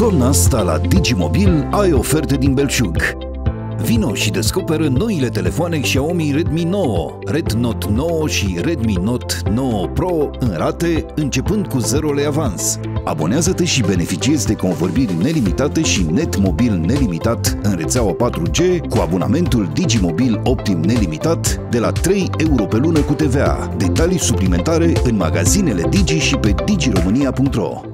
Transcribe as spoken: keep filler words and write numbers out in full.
Toamna asta la Digimobil ai oferte din belșug. Vino și descoperă noile telefoane Xiaomi Redmi nouă, Rednote nouă și Redmi Note nouă Pro în rate, începând cu zero lei avans. Abonează-te și beneficiezi de convorbiri nelimitate și net mobil nelimitat în rețeaua patru G cu abonamentul Digimobil Optim nelimitat de la trei euro pe lună cu T V A. Detalii suplimentare în magazinele Digi și pe digiromania punct ro.